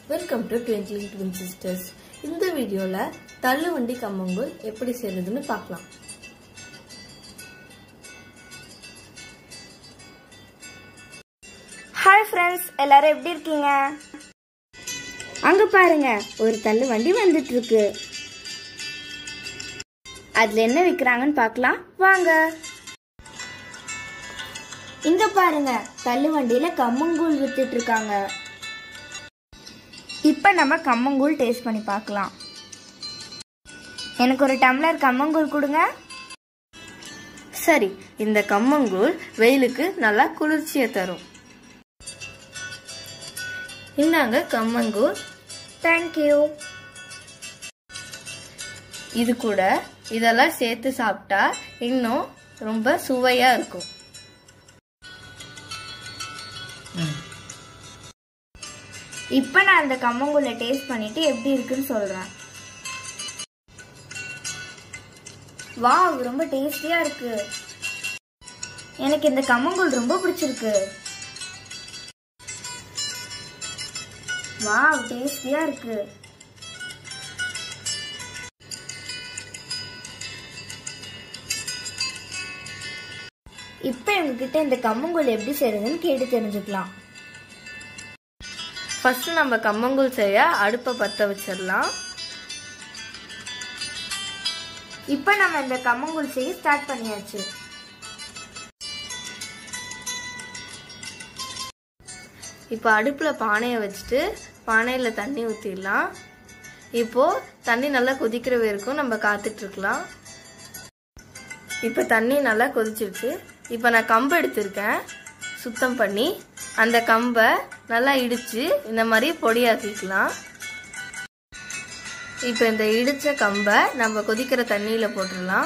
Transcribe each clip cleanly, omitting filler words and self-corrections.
Welcome to twinkling twin sisters. இந்த வீடியோல தள்ளுவண்டி கம்மங்கூழ் எப்படி செய்யறதுன்னு பார்க்கலாம். ஹாய் ஃப்ரெண்ட்ஸ், எல்லாரும் எப்படி இருக்கீங்க? அங்க பாருங்க, ஒரு தள்ளுவண்டி வந்துட்டு இருக்கு. அதுல என்ன விற்கிறாங்கன்னு பார்க்கலாம் வாங்க. இங்க பாருங்க, தள்ளுவண்டியில கம்மங்கூழ் வித்துட்டு இருக்காங்க. இப்ப நம்ம கம்மங்கூழ் டேஸ்ட் பண்ணி பார்க்கலாம். எனக்கு ஒரு டம்ளர் கம்மங்கூழ் கொடுங்க. சரி, இந்த கம்மங்கூழ் வெயிலுக்கு நல்லா குளிர்ச்சியை தரும். இந்தாங்க கம்மங்கூழ். தேங்க்யூ. இது கூட இதெல்லாம் சேர்த்து சாப்பிட்டா இன்னும் ரொம்ப சுவையா இருக்கும். இப்ப நான் அந்த கம்மங்கூழை டேஸ்ட் பண்ணிட்டு எப்படி இருக்குன்னு சொல்றேன். வாவ், ரொம்ப டேஸ்டியா இருக்கு. எனக்கு இந்த கம்மங்கூழ் ரொம்ப பிடிச்சிருக்கு. வாவ், டேஸ்டியா இருக்கு. இப்ப எங்ககிட்ட இந்த கம்மங்கூழ் எப்படி செய்யறதுன்னு கேட்டு தெரிஞ்சுக்கலாம். ஃபர்ஸ்ட் நம்ம கம்மங்கூழ் செய்ய அடுப்பை பற்ற வச்சிடலாம். இப்ப நம்ம இந்த கம்மங்கூழ் செய்ய ஸ்டார்ட் பண்ணியாச்சு. இப்போ அடுப்புல பானையை வச்சுட்டு பானையில தண்ணி ஊற்றிடலாம். இப்போ தண்ணி நல்லா கொதிக்கிற வரைக்கும் நம்ம காத்துட்டு இருக்கலாம். இப்போ தண்ணி நல்லா கொதிச்சிருச்சு. இப்போ நான் கம்பு எடுத்திருக்கேன், சுத்தம் பண்ணி அந்த கம்பை நல்லா இடிச்சு இந்த மாதிரி பொடியாக்கிக்கலாம். இப்போ இந்த இடிச்ச கம்பை நம்ம கொதிக்கிற தண்ணியில போட்டுடலாம்.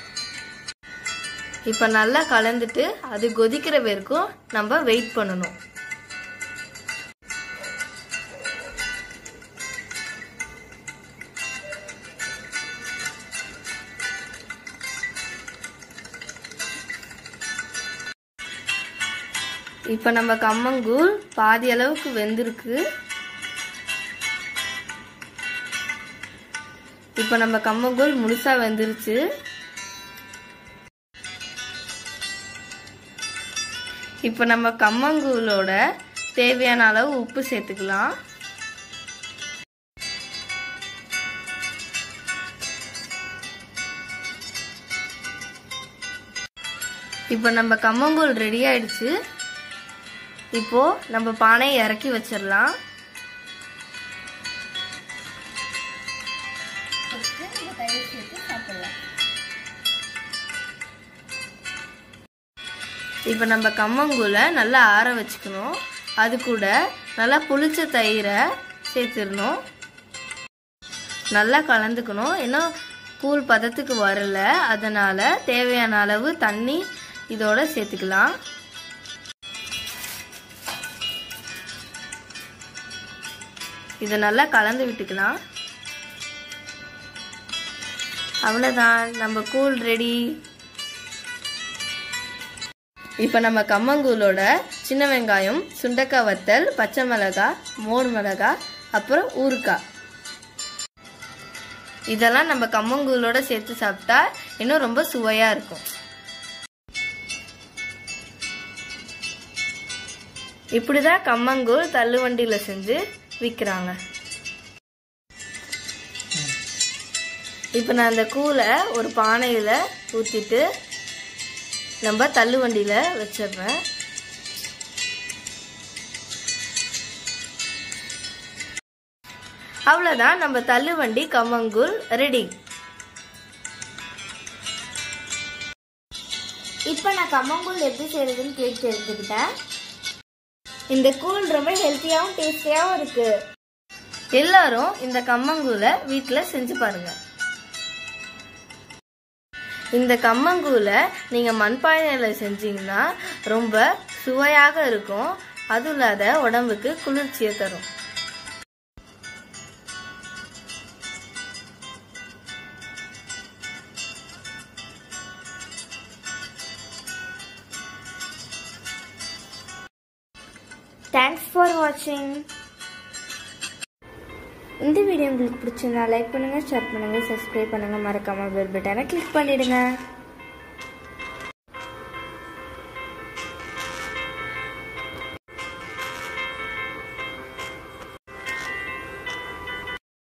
இப்போ நல்லா கலந்துட்டு அது கொதிக்கிற வரைக்கும் நம்ம வெயிட் பண்ணணும். இப்ப நம்ம கம்மங்கூழ் பாதி அளவுக்கு வெந்திருக்கு. இப்ப நம்ம கம்மங்கூழ் முழுசா வெந்துருச்சு. இப்ப நம்ம கம்மங்கூழோட தேவையான அளவு உப்பு சேர்த்துக்கலாம். இப்ப நம்ம கம்மங்கூழ் ரெடி ஆயிடுச்சு. இப்போ நம்ம பானையை இறக்கி வச்சிடலாம். இப்போ நம்ம கம்மங்கூழை நல்லா ஆற வச்சுக்கணும். அது கூட நல்லா புளிச்ச தயிரை சேர்த்துடணும். நல்லா கலந்துக்கணும். இன்னும் கூழ் பதத்துக்கு வரல, அதனால தேவையான அளவு தண்ணி இதோட சேர்த்துக்கலாம். இதை நல்லா கலந்து விட்டுக்கலாம். அவ்வளோதான், நம்ம கூழ் ரெடி. இப்போ நம்ம கம்மங்கூழோட சின்ன வெங்காயம், சுண்டக்காய் வத்தல், பச்சை மிளகாய், மோர் மிளகாய், அப்புறம் ஊறுகாய், இதெல்லாம் நம்ம கம்மங்கூழோட சேர்த்து சாப்பிட்டா இன்னும் ரொம்ப சுவையா இருக்கும். இப்படிதான் கம்மங்கூழ் தள்ளுவண்டியில செஞ்சு விற்கிறாங்க. இப்போ நான் அந்த கூழை ஒரு பானையில ஊத்திட்டு நம்ம தள்ளுவண்டியில வச்சிடுறேன். அவ்வளவுதான், நம்ம தள்ளுவண்டி கம்மங்கூழ் ரெடி. இப்ப நான் கம்மங்கூழ் எப்படி செய்யறதுன்னு கேட்டு தெரிஞ்சுக்கிட்டேன். இந்த கூழ் ரொம்ப ஹெல்த்தியாவும் டேஸ்டியாவும் இருக்கு. எல்லாரும் இந்த கம்மங்கூழை வீட்டுல செஞ்சு பாருங்க. இந்த கம்மங்கூழை நீங்க மண்பானையில செஞ்சீங்கன்னா ரொம்ப சுவையாக இருக்கும். அதுவும் இல்லாத உடம்புக்கு குளிர்ச்சியை தரும். Thanks for watching. இந்த வீடியோ உங்களுக்கு பிடிச்சிருந்தா லைக் பண்ணுங்கள், ஷேர் பண்ணுங்கள், சப்ஸ்கிரைப் பண்ணுங்கள், மறக்காமல் பெல் பட்டனை கிளிக் பண்ணிடுங்க.